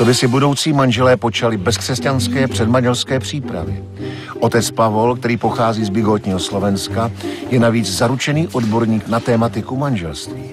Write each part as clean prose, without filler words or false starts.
Co by si budoucí manželé počali bez křesťanské předmanželské přípravy. Otec Pavol, který pochází z bigotního Slovenska, je navíc zaručený odborník na tématiku manželství.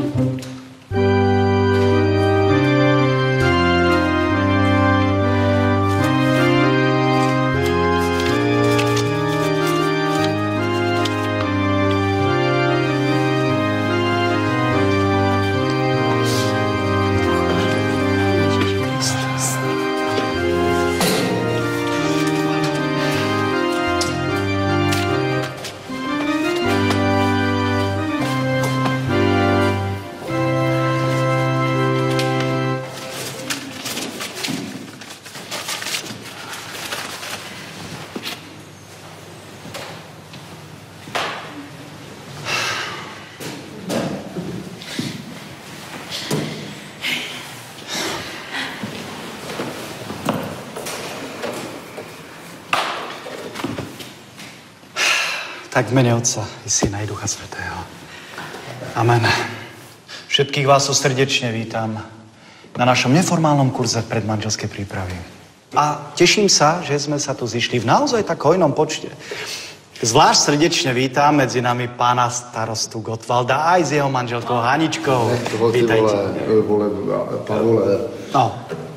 Tak v mene Otca i Syna i Ducha Svätého. Amen. Všetkých vás srdečne vítam na našom neformálnom kurze predmanželskej prípravy. A teším sa, že sme sa tu zišli v naozaj tak hojnom počte. Zvlášť srdečne vítam medzi nami pána starostu Gottwalda aj s jeho manželkou Haničkou. Vítajte. Pavole. No.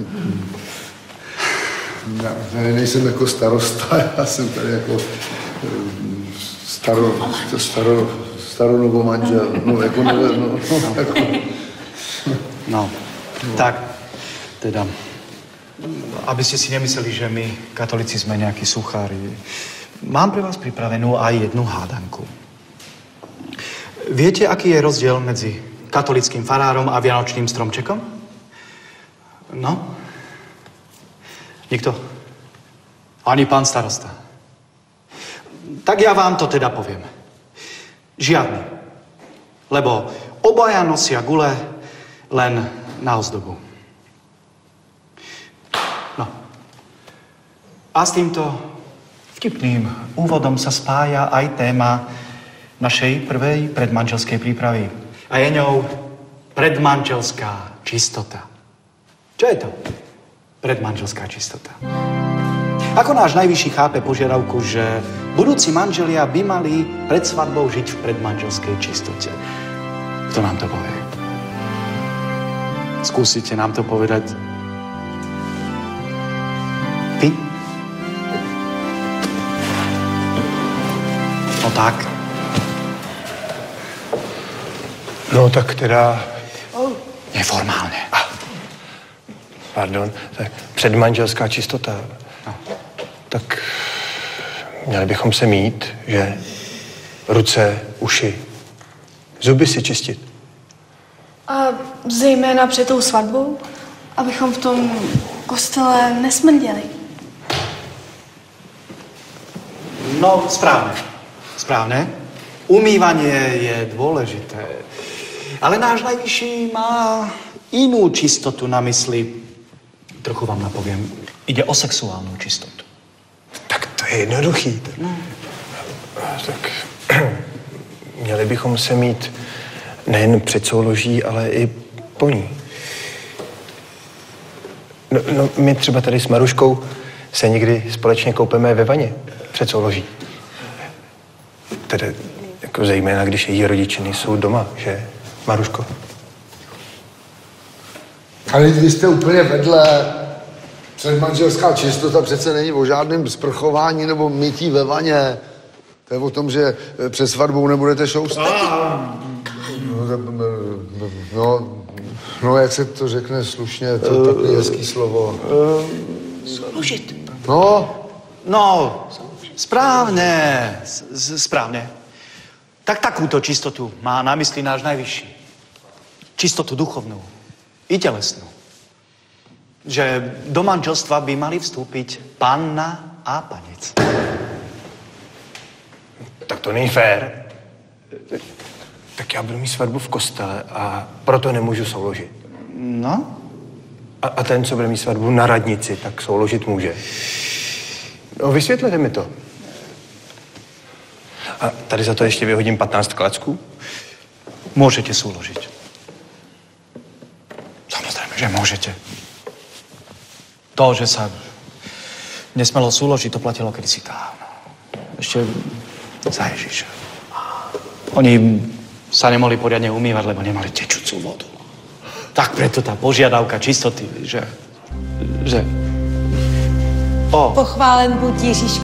Já nejsem jako starosta, já jsem tady jako staronovo manžel. No, tak, teda, aby ste si nemysleli, že my, katolíci, sme nejakí suchári. Mám pre vás pripravenú aj jednu hádanku. Viete, aký je rozdiel medzi katolickým farárom a vianočným stromčekom? No? Nikto? Ani pán starosta. Tak ja vám to teda poviem. Žiadny. Lebo obaja nosia gule len na ozdobu. No. A s týmto vtipným úvodom sa spája aj téma našej prvej predmanželskej prípravy. A je ňou predmanželská čistota. Čo je to? Predmanželská čistota. Ako náš najvyšší chápe požiadavku, že budúci manželia by mali pred svadbou žiť v predmanželskej čistote. Kto nám to povie? Skúsite nám to povedať. Ty? No tak. No tak teda... Neformálne. Pardon, tak předmanželská čistota. No. Tak měli bychom se mít, že ruce, uši, zuby si čistit. A zejména před tou svatbou, abychom v tom kostele nesmrděli. No, správne. Správne. Umývanie je dôležité. Ale náš najvyšší má inú čistotu na mysli. Trochu vám napoviem. Ide o sexuálnu čistotu. Tak to je jednoduchý. Tak měli bychom se mít nejen před souloží, ale i po ní. No, my třeba tady s Maruškou se někdy společně koupeme ve vaně před souloží. Tedy jako zejména, když její rodiče nejsou doma, že, Maruško? Ale vy jste úplně vedle. Předmanželská čistota přece není o žádném sprchování nebo mytí ve vaně. To je o tom, že před svatbou nebudete šoustat. No, jak se to řekne slušně, to je takový hezký slovo. Služit. No, správne. Správne. Tak takúto čistotu má na mysli náš najvyšší. Čistotu duchovnú i telesnú. Že do manželstva by mali vstúpiť panna a panec. Tak to není fér. Tak já budu mít svatbu v kostele a proto nemůžu souložit. No? A ten, co bude mít svatbu na radnici, tak souložit může. No, vysvětlete mi to. A tady za to ještě vyhodím 15 klacků? Môžete súložiť. Samozrejme, že môžete. To, že sa nesmelo súložiť, to platilo kedysi dávno. Ešte za Ježiša. Oni sa nemohli poriadne umývať, lebo nemali tečúcu vodu. Tak preto tá požiadavka čistoty, že... Pochválen buď Ježíš